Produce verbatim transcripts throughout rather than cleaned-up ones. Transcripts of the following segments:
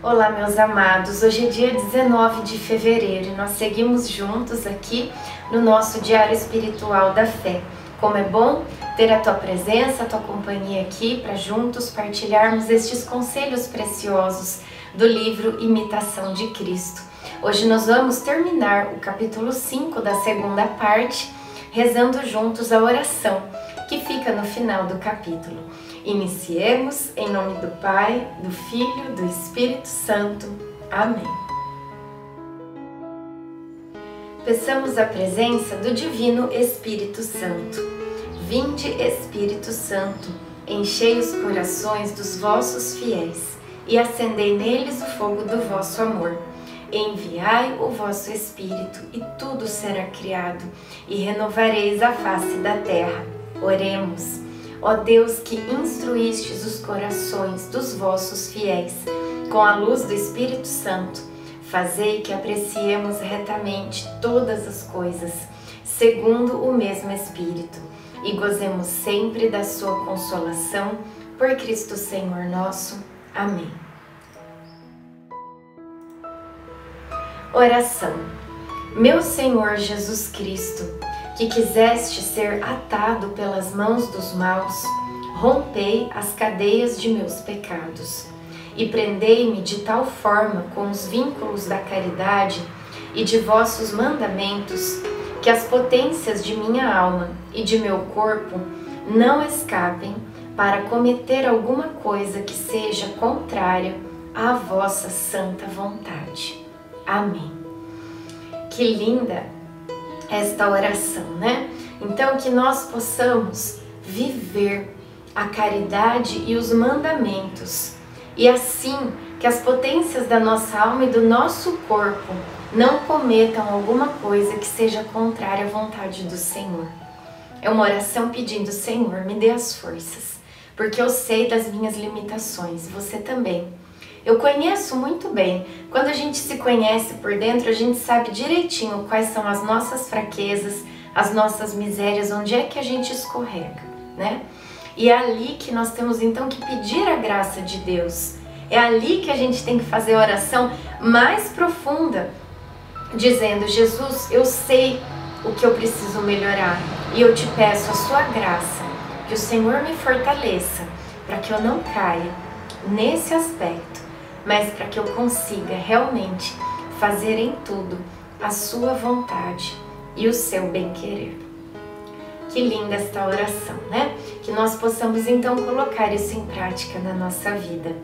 Olá, meus amados, hoje é dia dezenove de fevereiro e nós seguimos juntos aqui no nosso Diário Espiritual da Fé. Como é bom ter a tua presença, a tua companhia aqui para juntos partilharmos estes conselhos preciosos do livro Imitação de Cristo. Hoje nós vamos terminar o capítulo cinco da segunda parte, rezando juntos a oração que fica no final do capítulo. Iniciemos em nome do Pai, do Filho, do Espírito Santo. Amém. Peçamos a presença do Divino Espírito Santo. Vinde, Espírito Santo, enchei os corações dos vossos fiéis e acendei neles o fogo do vosso amor. Enviai o vosso Espírito e tudo será criado e renovareis a face da terra. Oremos. Ó Deus, que instruístes os corações dos vossos fiéis com a luz do Espírito Santo, fazei que apreciemos retamente todas as coisas, segundo o mesmo Espírito, e gozemos sempre da sua consolação, por Cristo Senhor nosso. Amém. Oração. Meu Senhor Jesus Cristo, que quiseste ser atado pelas mãos dos maus, rompei as cadeias de meus pecados e prendei-me de tal forma com os vínculos da caridade e de vossos mandamentos, que as potências de minha alma e de meu corpo não escapem para cometer alguma coisa que seja contrária à vossa santa vontade. Amém. Que linda esta oração, né? Então, que nós possamos viver a caridade e os mandamentos, e assim que as potências da nossa alma e do nosso corpo não cometam alguma coisa que seja contrária à vontade do Senhor. É uma oração pedindo: Senhor, me dê as forças, porque eu sei das minhas limitações, você também. Eu conheço muito bem. Quando a gente se conhece por dentro, a gente sabe direitinho quais são as nossas fraquezas, as nossas misérias, onde é que a gente escorrega, né? E é ali que nós temos então que pedir a graça de Deus. É ali que a gente tem que fazer a oração mais profunda, dizendo: Jesus, eu sei o que eu preciso melhorar e eu te peço a sua graça, que o Senhor me fortaleça para que eu não caia nesse aspecto, mas para que eu consiga realmente fazer em tudo a sua vontade e o seu bem-querer. Que linda esta oração, né? Que nós possamos então colocar isso em prática na nossa vida.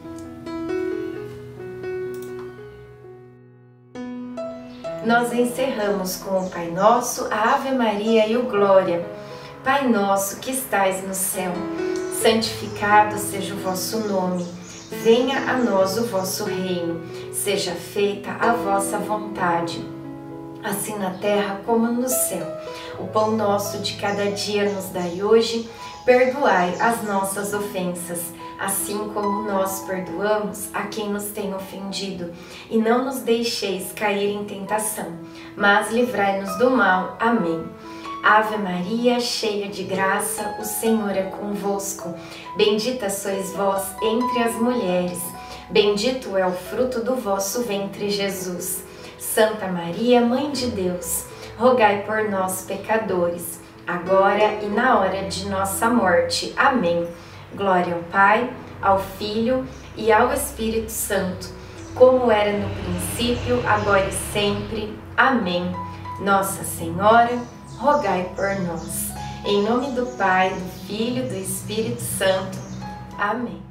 Nós encerramos com o Pai Nosso, a Ave Maria e o Glória. Pai nosso que estais no céu, santificado seja o vosso nome. Venha a nós o vosso reino, seja feita a vossa vontade, assim na terra como no céu. O pão nosso de cada dia nos dai hoje, perdoai as nossas ofensas, assim como nós perdoamos a quem nos tem ofendido. E não nos deixeis cair em tentação, mas livrai-nos do mal. Amém. Ave Maria, cheia de graça, o Senhor é convosco. Bendita sois vós entre as mulheres, bendito é o fruto do vosso ventre, Jesus. Santa Maria, Mãe de Deus, rogai por nós, pecadores, agora e na hora de nossa morte. Amém. Glória ao Pai, ao Filho e ao Espírito Santo, como era no princípio, agora e sempre. Amém. Nossa Senhora, rogai por nós. Em nome do Pai, do Filho e do Espírito Santo. Amém.